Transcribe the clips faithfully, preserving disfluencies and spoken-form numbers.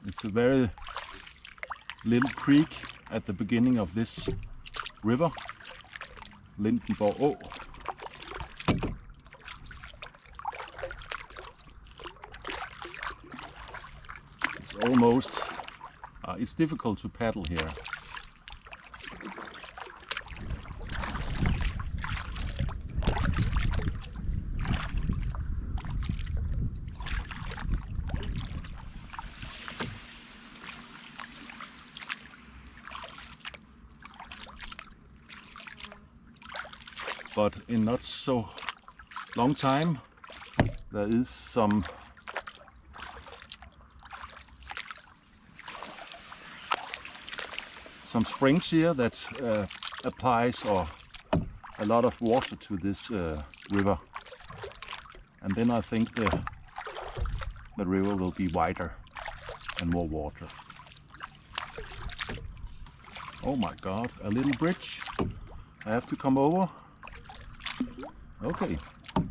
It's a very little creek at the beginning of this river, Lindenborg Å. It's almost, uh, it's difficult to paddle here. But in not so long time, there is some some springs here that uh, applies or a lot of water to this uh, river, and then I think the the river will be wider and more water. Oh my God! A little bridge. I have to come over. Okay.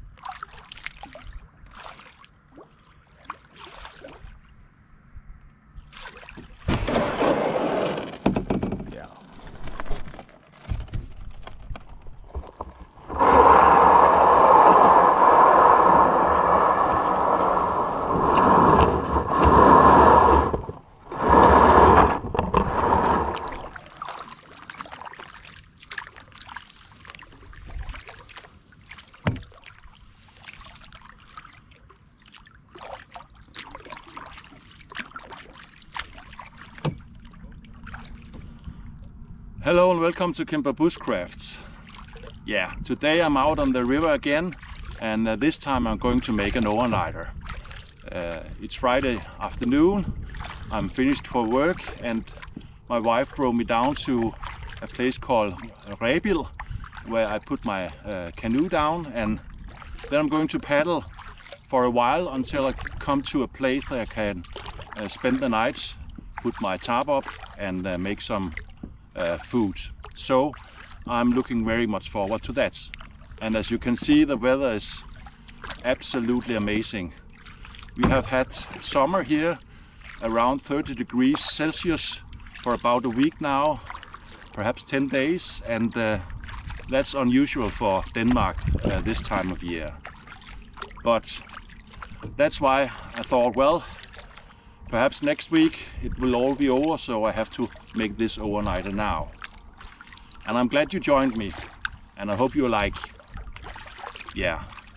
Yeah. Hello and welcome to P N W Bushcraft. Yeah, today I'm out on the river again, and uh, this time I'm going to make an overnighter. Uh, it's Friday afternoon, I'm finished for work, and my wife drove me down to a place called Rebil, where I put my uh, canoe down, and then I'm going to paddle for a while until I come to a place where I can uh, spend the night, put my tarp up and uh, make some Uh, food. So I'm looking very much forward to that. And as you can see, the weather is absolutely amazing. We have had summer here around thirty degrees Celsius for about a week now, perhaps ten days, and uh, that's unusual for Denmark uh, this time of year. But that's why I thought, well, perhaps next week it will all be over, so I have to make this overnighter now. And I'm glad you joined me, and I hope you like. Yeah.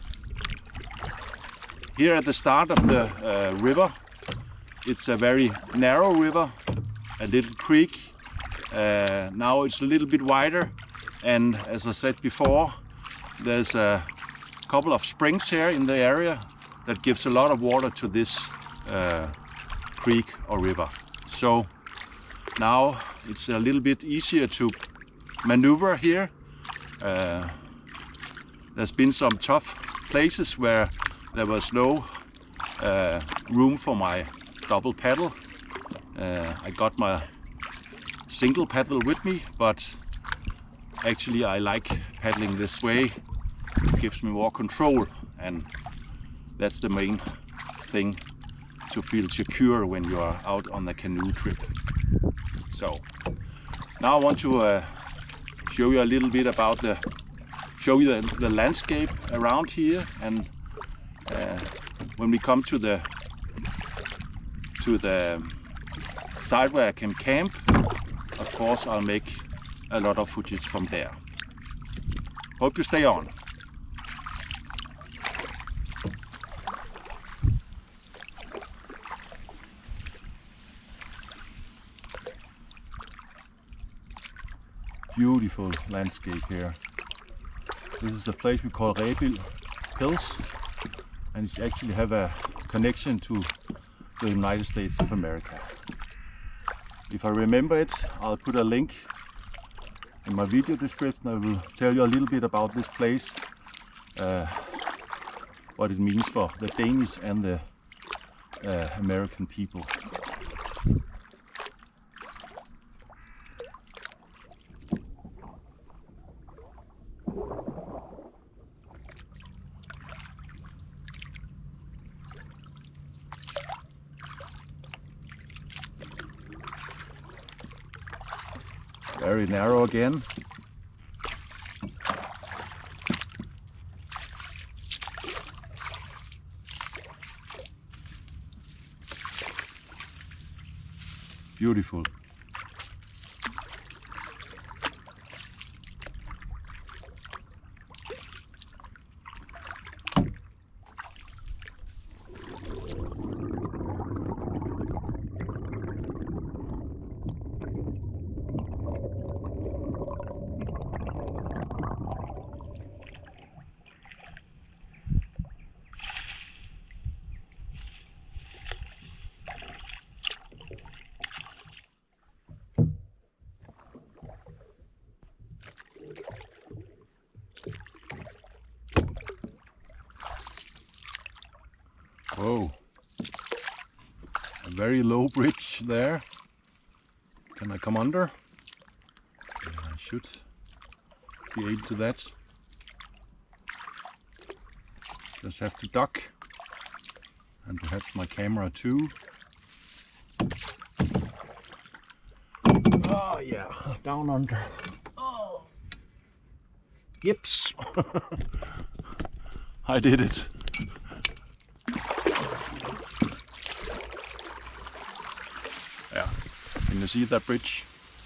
Here at the start of the uh, river, it's a very narrow river, a little creek. Uh, now it's a little bit wider, and as I said before, there's a couple of springs here in the area that gives a lot of water to this uh, creek or river. So now it's a little bit easier to maneuver here. Uh, there's been some tough places where there was no uh, room for my double paddle. Uh, I got my single paddle with me, but actually I like paddling this way. It gives me more control, and that's the main thing, to feel secure when you are out on a canoe trip. So now I want to uh, show you a little bit about the show you the, the landscape around here, and uh, when we come to the to the site where I can camp, of course I'll make a lot of footage from there. Hope you stay on. Beautiful landscape here. This is a place we call Rebil Hills, and it actually have a connection to the United States of America. If I remember it, I'll put a link in my video description. I will tell you a little bit about this place, uh, what it means for the Danish and the uh, American people. Very narrow again. Beautiful. Whoa, a very low bridge there. Can I come under? Yeah, I should be able to that. Just have to duck, and perhaps my camera too. Oh yeah, down under. Oh, yips! I did it. Yeah, can you see that bridge?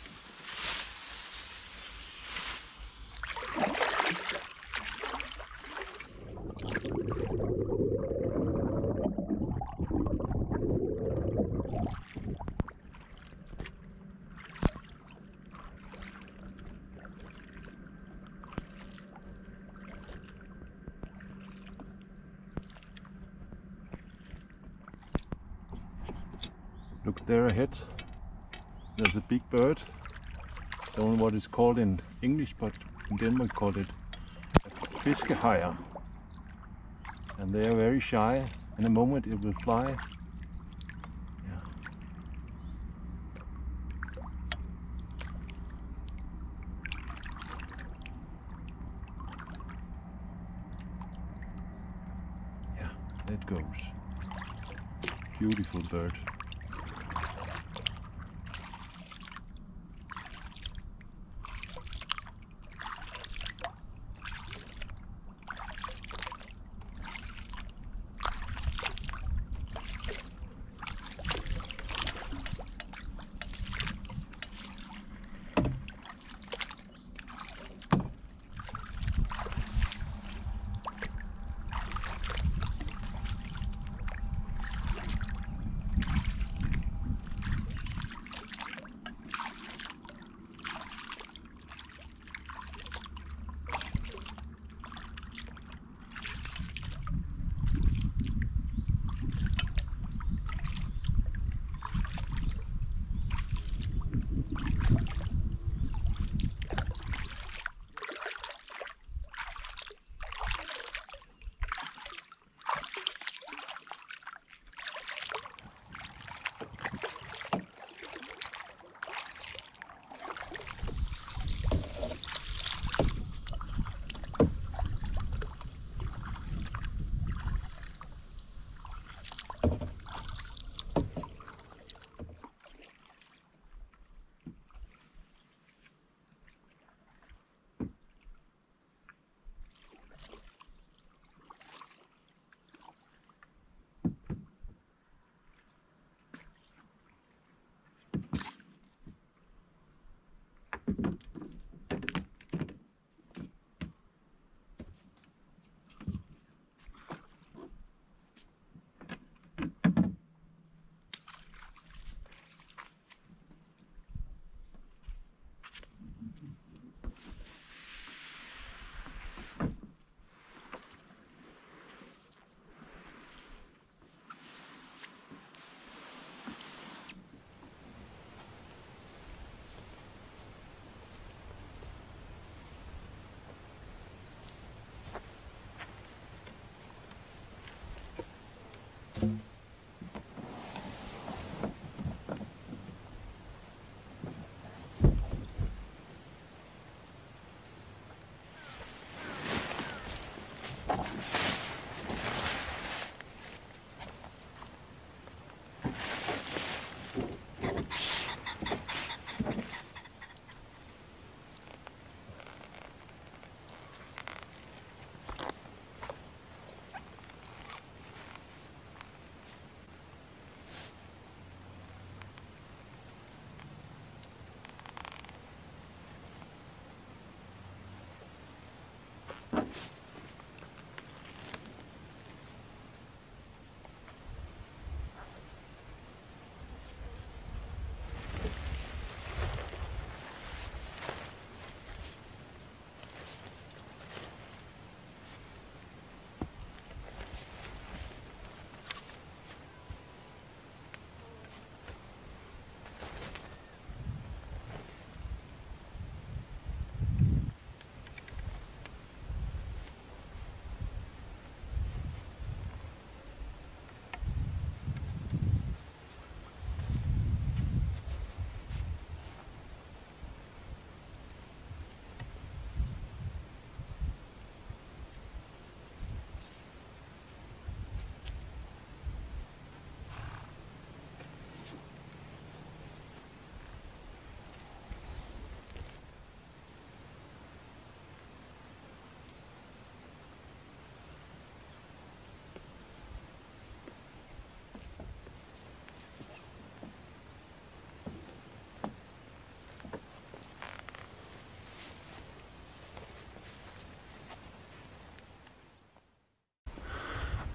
Look there ahead, there's a big bird. Don't know what it's called in English, but in Denmark we call it a fiskehajer. And they are very shy. In a moment it will fly. Yeah. Yeah, there it goes. Beautiful bird.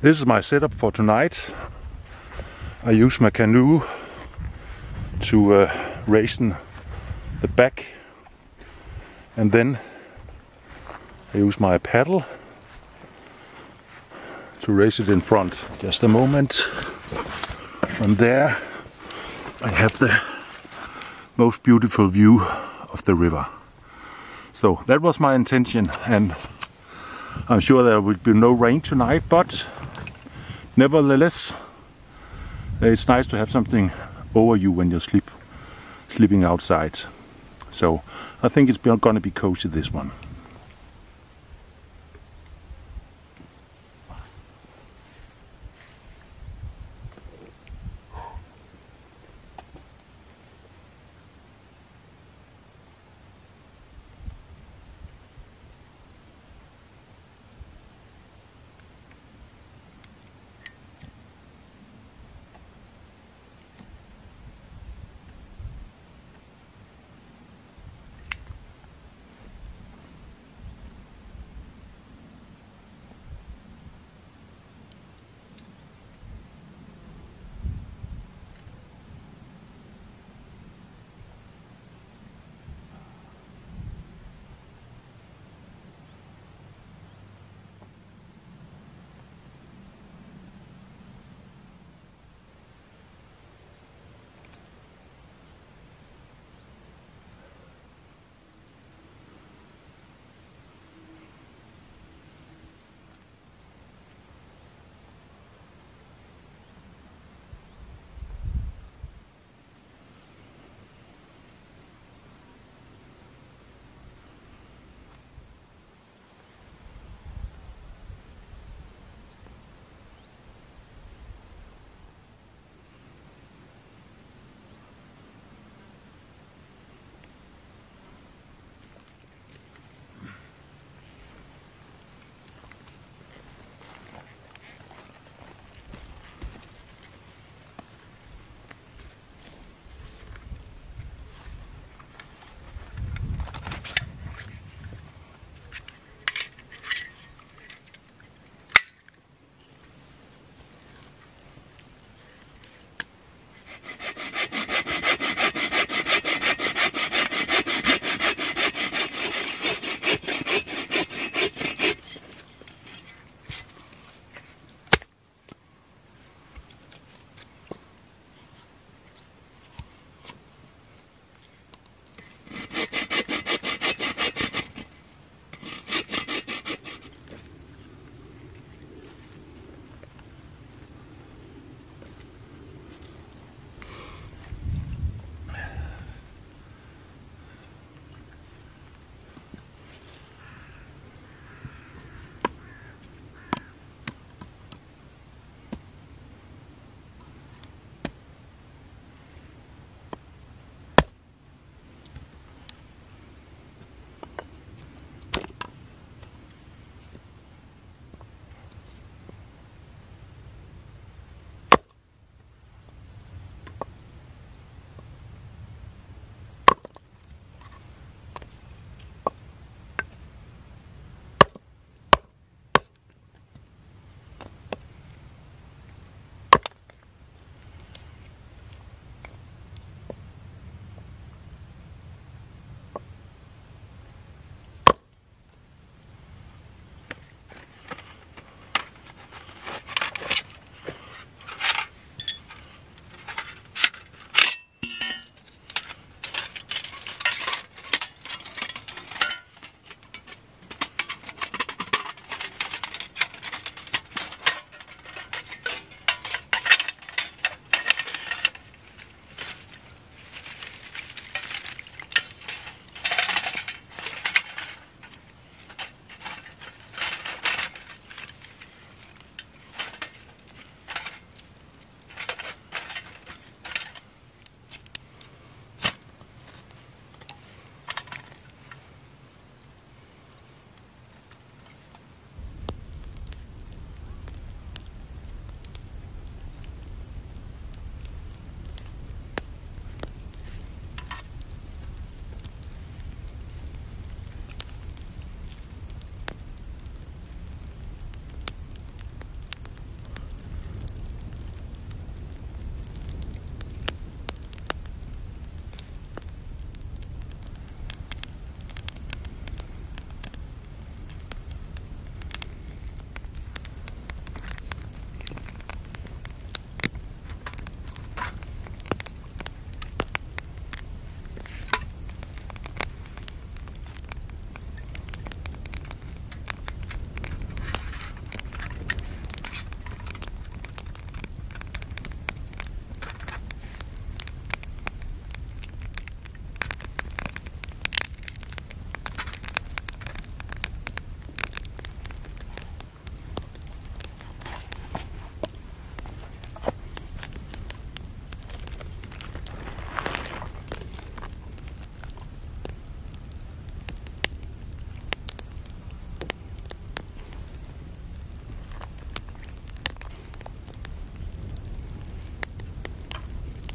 this is my setup for tonight. I use my canoe to uh, raise in the back, and then I use my paddle to raise it in front. Just a moment. From there I have the most beautiful view of the river. So that was my intention, and I'm sure there will be no rain tonight, but nevertheless it's nice to have something over you when you sleep sleeping outside. So I think it's gonna be cozy, this one.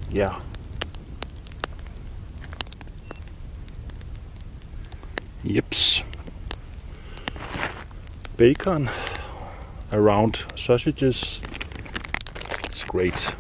yeah. Yips. Bacon around sausages. It's great.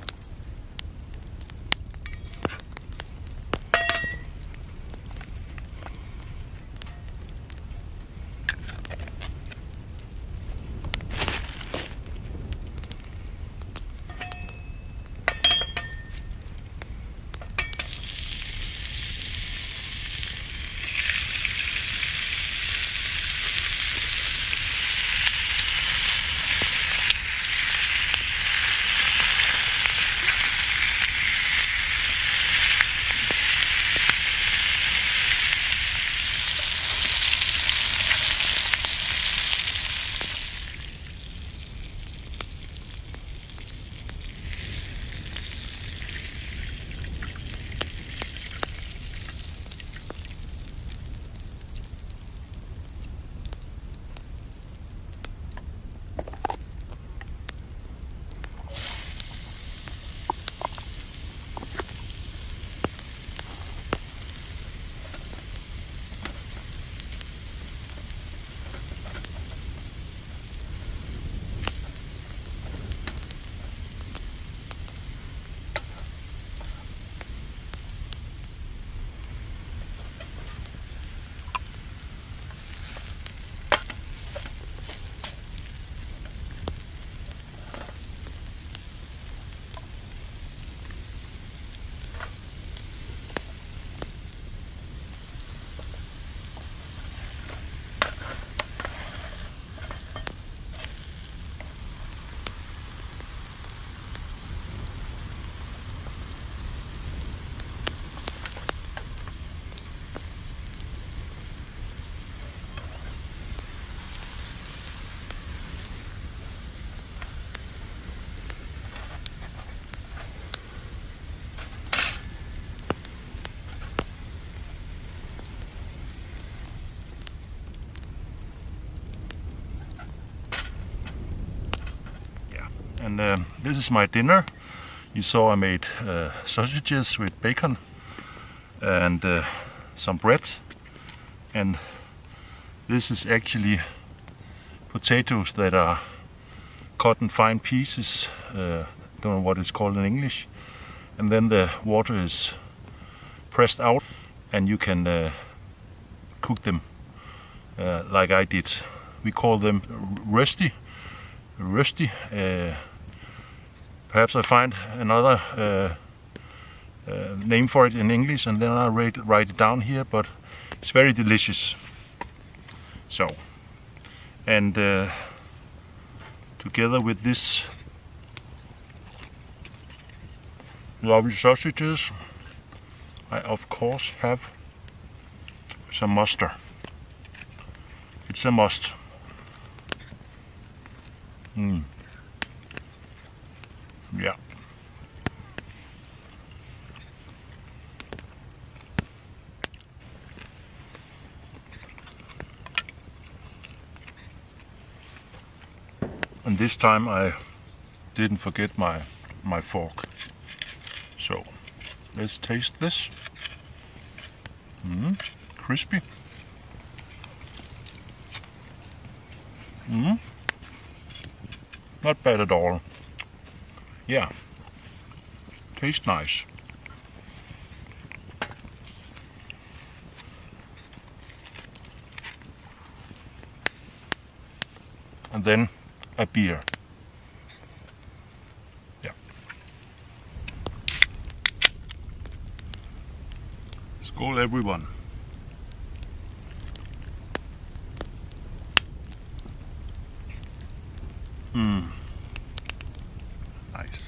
And uh, this is my dinner. You saw I made uh, sausages with bacon and uh, some bread. And this is actually potatoes that are cut in fine pieces. Uh, don't know what it's called in English. And then the water is pressed out, and you can uh, cook them uh, like I did. We call them rusty. Rusty. Uh, perhaps I find another uh, uh, name for it in English, and then I'll write, write it down here. But it's very delicious. So, and uh, together with this lovely sausages, I of course have some mustard. It's a must. Mm. Yeah. And this time I didn't forget my my fork. So let's taste this. Mm, crispy. Mm. Not bad at all. Yeah. Tastes nice. And then a beer. Yeah. Skål everyone. Mm. Nice.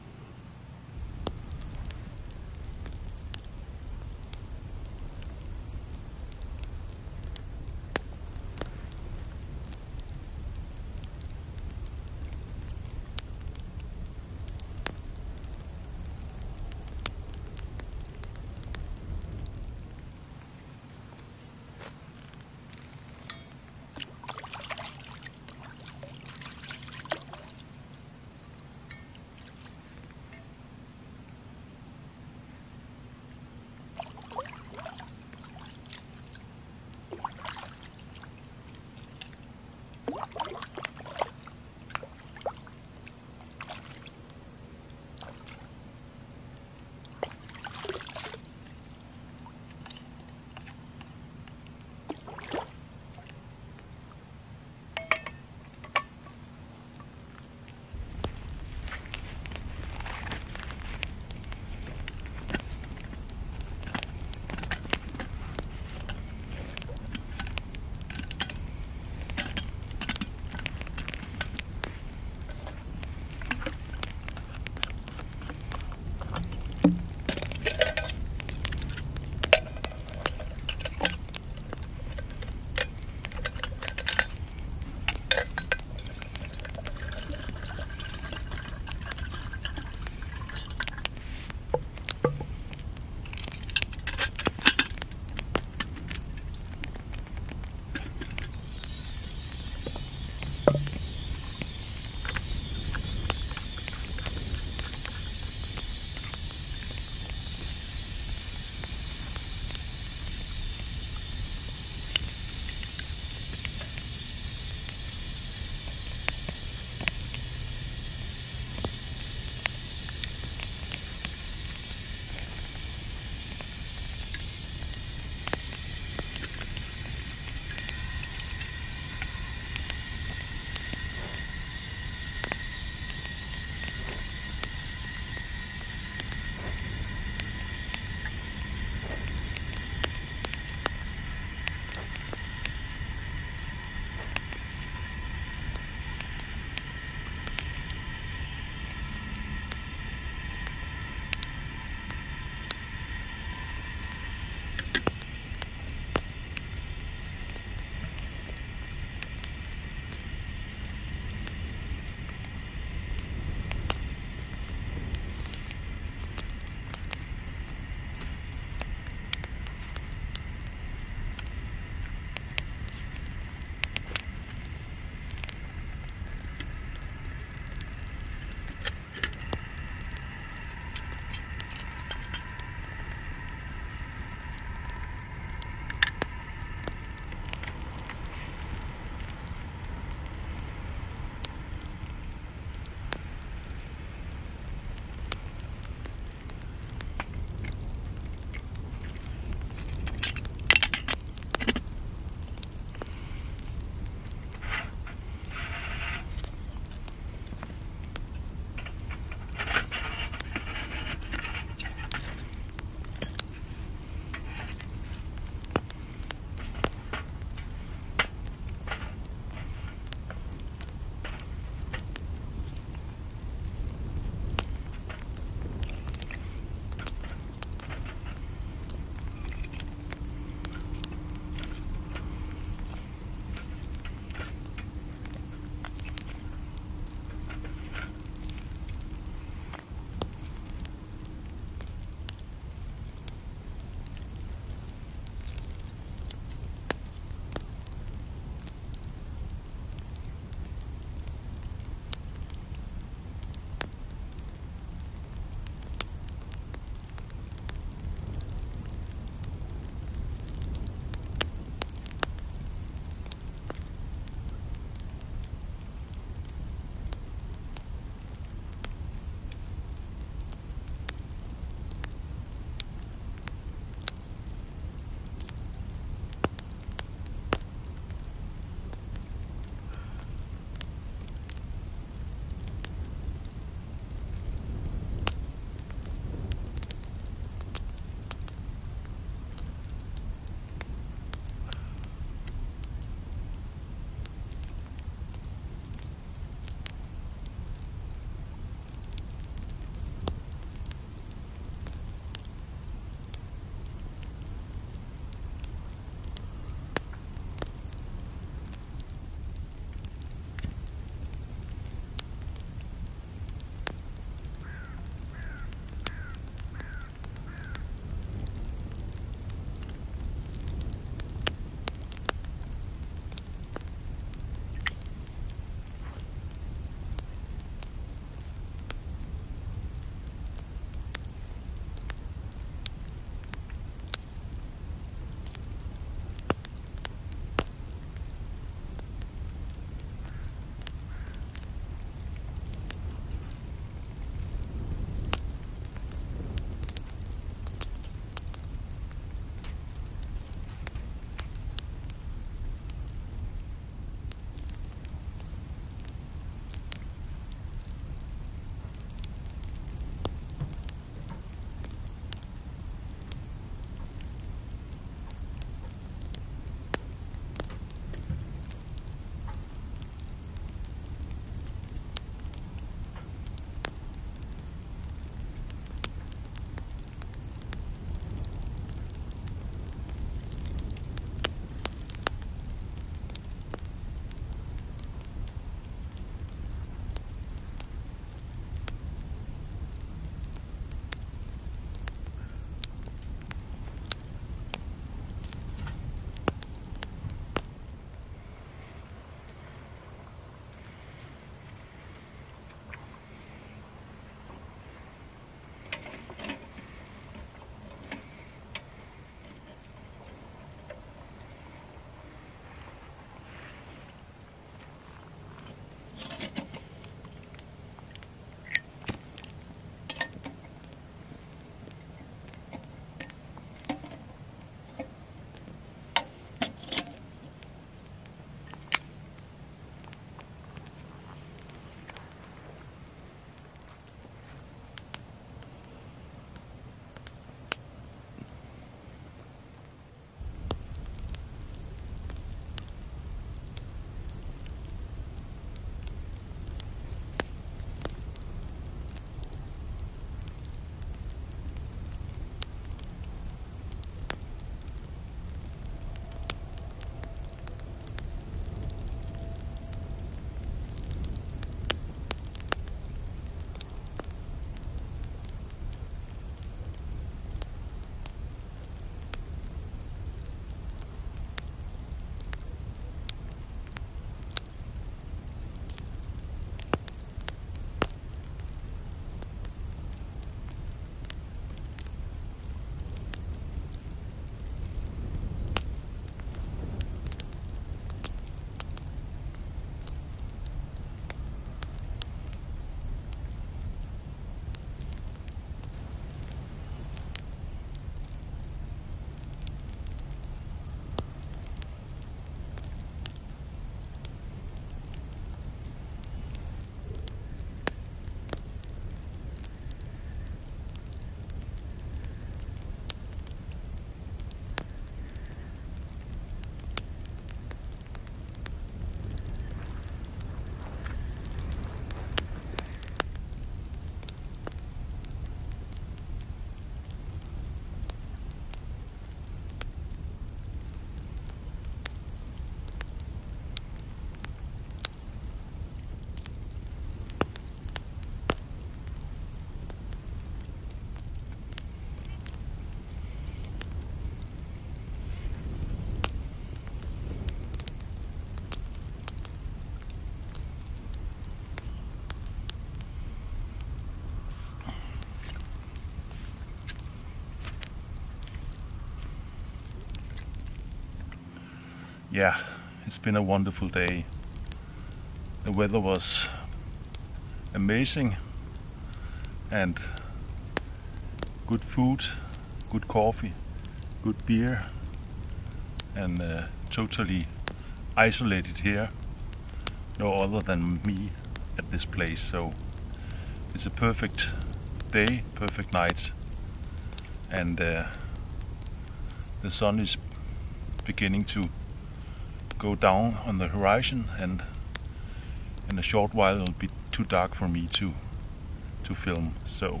Yeah, it's been a wonderful day. The weather was amazing and good food, good coffee, good beer, and uh, totally isolated here. No other than me at this place, so it's a perfect day, perfect night, and uh, the sun is beginning to go down on the horizon, and in a short while it'll be too dark for me to to film, so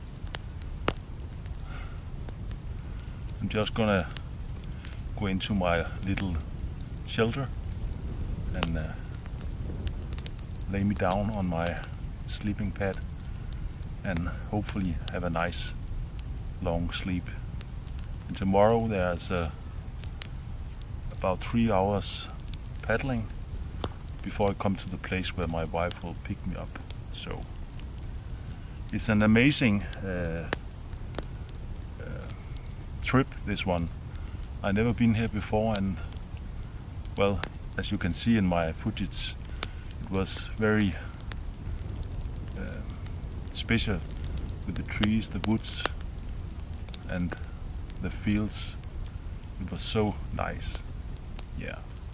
I'm just gonna go into my little shelter and uh, lay me down on my sleeping pad and hopefully have a nice long sleep. And tomorrow there's uh, about three hours paddling before I come to the place where my wife will pick me up. So it's an amazing uh, uh, trip, this one. I've never been here before, and well, as you can see in my footage, it was very uh, special with the trees, the woods and the fields. It was so nice. Yeah.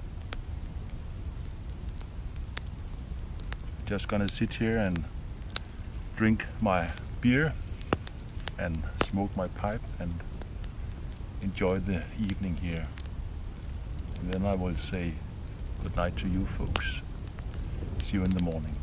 Just gonna sit here and drink my beer and smoke my pipe and enjoy the evening here. And then I will say good night to you folks. See you in the morning.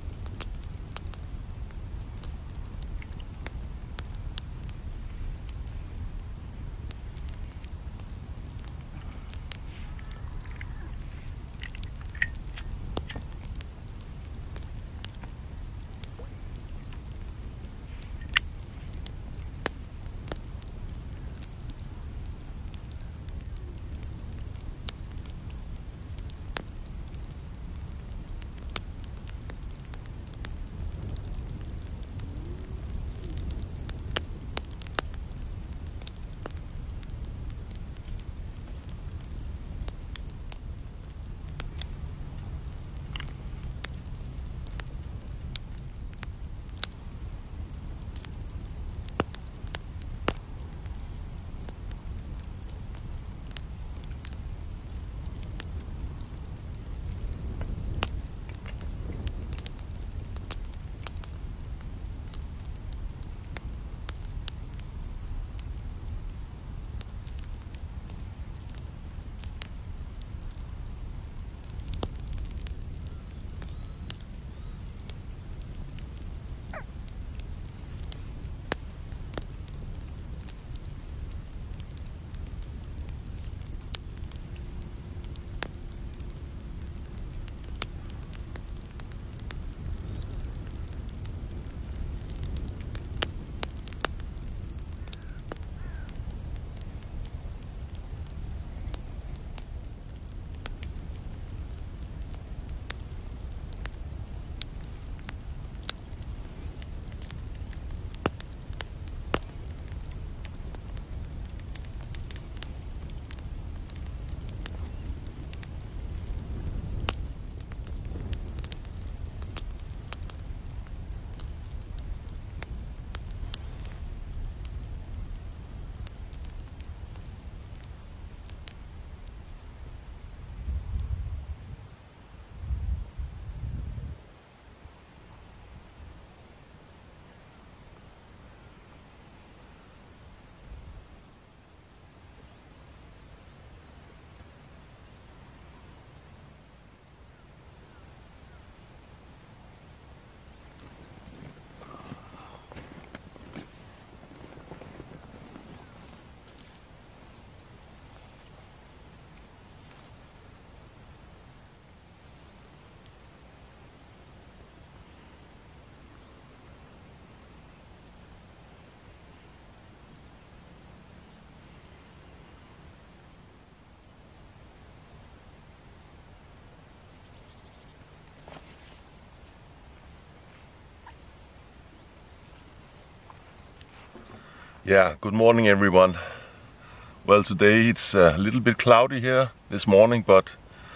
Yeah, good morning everyone. Well, today it's a little bit cloudy here this morning, but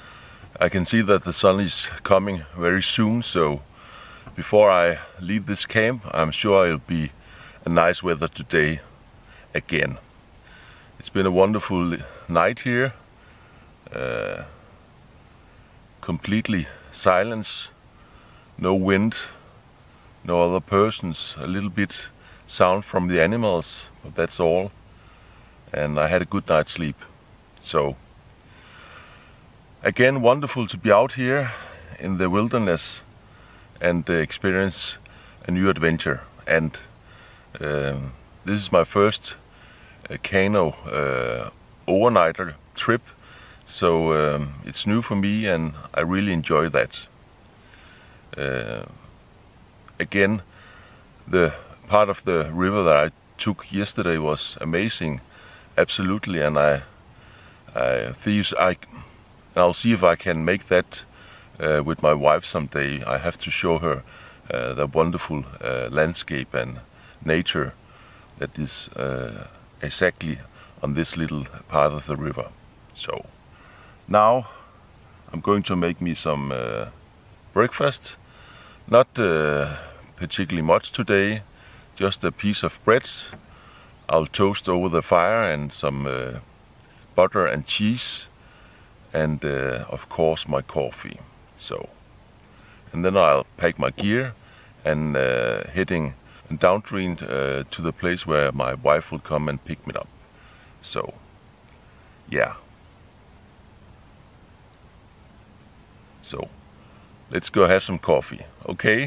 I can see that the sun is coming very soon, so before I leave this camp, I'm sure it'll be a nice weather today again. It's been a wonderful night here, uh, completely silence, no wind, no other persons, a little bit sound from the animals, but that's all. And I had a good night's sleep. So again, wonderful to be out here in the wilderness and uh, experience a new adventure. And um, this is my first uh, canoe uh, overnighter trip, so um, it's new for me and I really enjoy that. Uh, again, the part of the river that I took yesterday was amazing, absolutely, and I, I thieves, I, I'll see if I can make that uh, with my wife someday. I have to show her uh, the wonderful uh, landscape and nature that is uh, exactly on this little part of the river. So now I'm going to make me some uh, breakfast. Not uh, particularly much today, just a piece of bread I'll toast over the fire, and some uh, butter and cheese, and uh, of course my coffee. So, and then I'll pack my gear and uh, heading downstream uh, to the place where my wife will come and pick me up. So, yeah. So, let's go have some coffee, okay?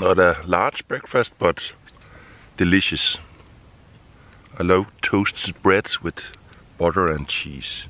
Not a large breakfast, but delicious. I love toasted bread with butter and cheese.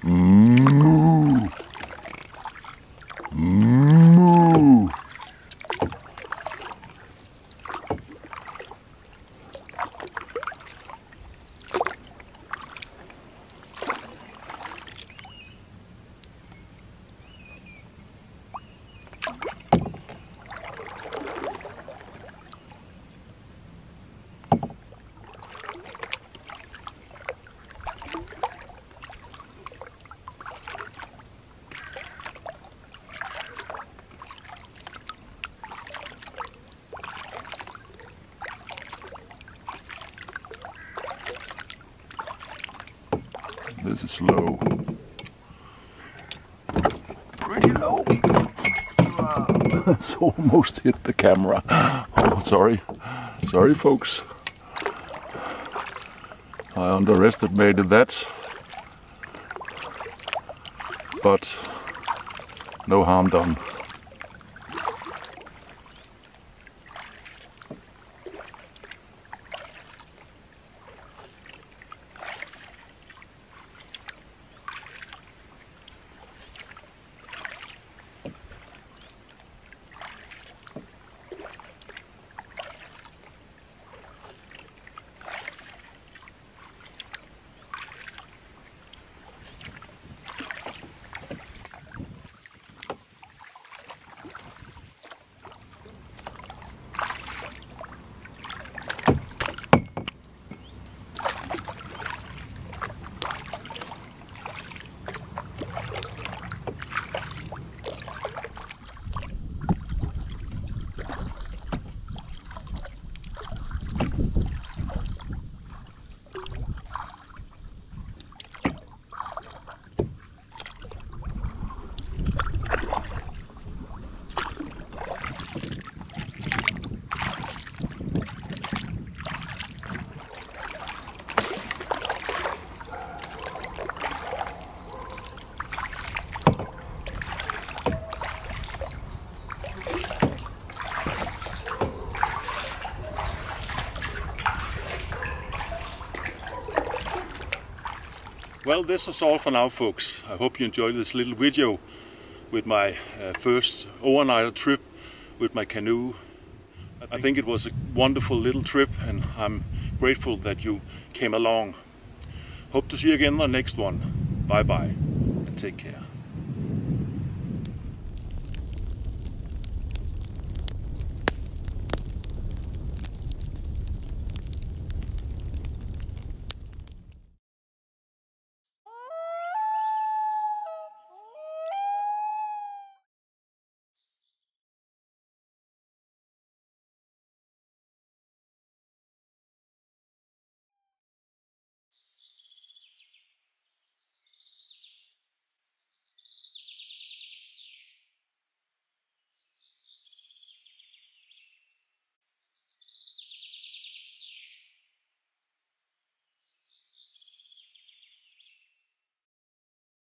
Moo. Moo. This is low. Pretty low. It's almost hit the camera. Oh, sorry. Sorry, folks. I underestimated that. But no harm done. Well, this is all for now, folks. I hope you enjoyed this little video with my uh, first overnight trip with my canoe. I think it was a wonderful little trip and I'm grateful that you came along. Hope to see you again on the next one. Bye bye and take care.